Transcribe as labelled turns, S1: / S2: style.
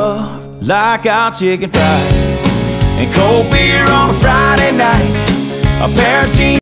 S1: love, like our chicken fried, and cold beer on a Friday night, a pair of jeans.